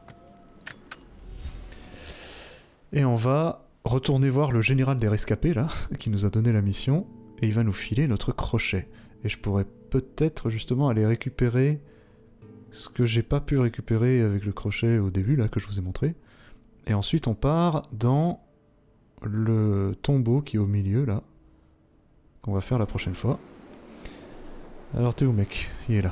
Et on va retourner voir le général des rescapés, là, qui nous a donné la mission. Et il va nous filer notre crochet. Et je pourrais peut-être justement aller récupérer ce que j'ai pas pu récupérer avec le crochet au début, là, que je vous ai montré. Et ensuite on part dans le tombeau qui est au milieu, là. Qu'on va faire la prochaine fois. Alors t'es où, mec? Il est là.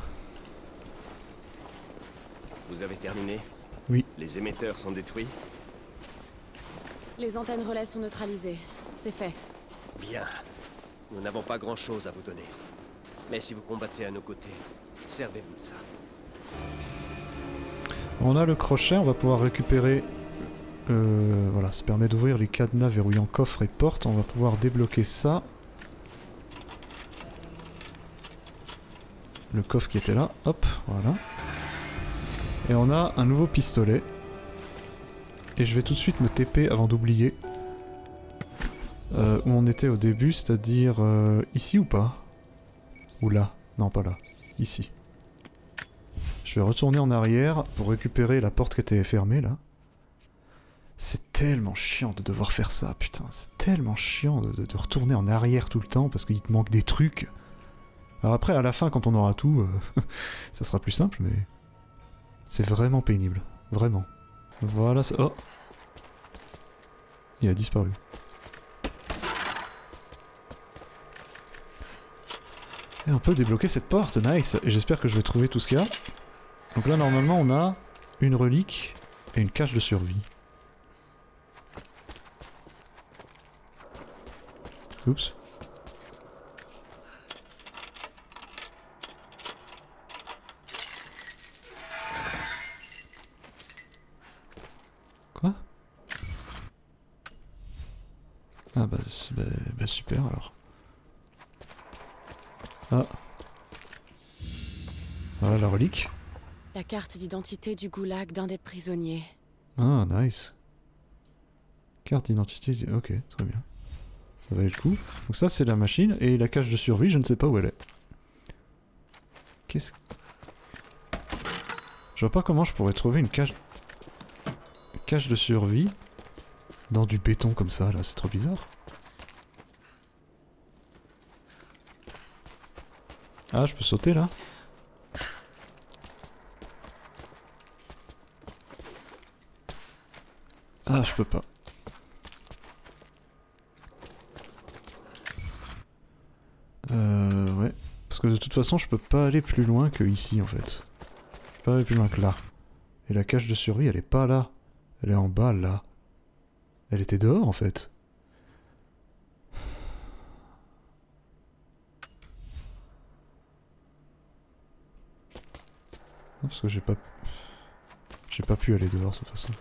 Vous avez terminé? Oui. Les émetteurs sont détruits? Les antennes relais sont neutralisées. C'est fait. Bien. Nous n'avons pas grand-chose à vous donner. Mais si vous combattez à nos côtés, servez-vous de ça. On a le crochet, on va pouvoir récupérer... Euh, voilà, ça permet d'ouvrir les cadenas verrouillant coffre et porte. On va pouvoir débloquer ça. Le coffre qui était là, hop, voilà. Et on a un nouveau pistolet. Et je vais tout de suite me T P avant d'oublier. Euh, où on était au début, c'est-à-dire euh, ici ou pas? Ou là? Non, pas là. Ici. Je vais retourner en arrière pour récupérer la porte qui était fermée là. C'est tellement chiant de devoir faire ça, putain. C'est tellement chiant de, de, de retourner en arrière tout le temps parce qu'il te manque des trucs. Alors après, à la fin, quand on aura tout, euh, ça sera plus simple, mais... C'est vraiment pénible. Vraiment. Voilà, ça... Oh! Il a disparu. Et on peut débloquer cette porte, nice. Et j'espère que je vais trouver tout ce qu'il y a. Donc là, normalement, on a une relique et une cache de survie. Oups. Quoi? Ah bah, bah, bah super alors. Ah. Voilà la relique. La carte d'identité du goulag d'un des prisonniers. Ah nice. Carte d'identité, ok très bien. Ça valait le coup. Donc ça c'est la machine et la cache de survie je ne sais pas où elle est. Qu'est-ce... Je vois pas comment je pourrais trouver une cache... Une cache de survie dans du béton comme ça là, c'est trop bizarre. Ah je peux sauter là? Ah je peux pas. Euh ouais. Parce que de toute façon je peux pas aller plus loin que ici en fait. Je peux pas aller plus loin que là. Et la cache de survie elle est pas là. Elle est en bas là. Elle était dehors en fait. Non, parce que j'ai pas... J'ai pas pu aller dehors de toute façon.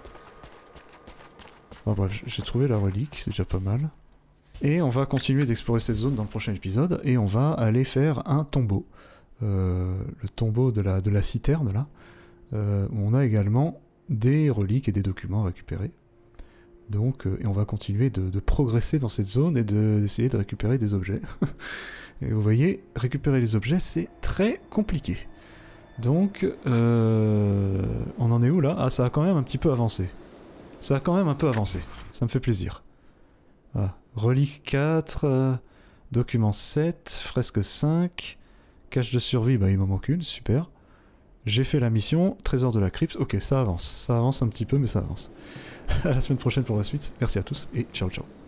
Bon bref, j'ai trouvé la relique, c'est déjà pas mal. Et on va continuer d'explorer cette zone dans le prochain épisode, et on va aller faire un tombeau. Euh, le tombeau de la, de la citerne là, euh, où on a également des reliques et des documents à récupérer. Donc, euh, et on va continuer de, de progresser dans cette zone et d'essayer de, de récupérer des objets. Et vous voyez, récupérer les objets c'est très compliqué. Donc, euh, on en est où là? Ah, ça a quand même un petit peu avancé. Ça a quand même un peu avancé. Ça me fait plaisir. Ah, relique quatre, euh, document sept, fresque cinq, cache de survie, bah il m'en manque une, super. J'ai fait la mission, trésor de la crypte, ok ça avance. Ça avance un petit peu mais ça avance. À la semaine prochaine pour la suite. Merci à tous et ciao ciao.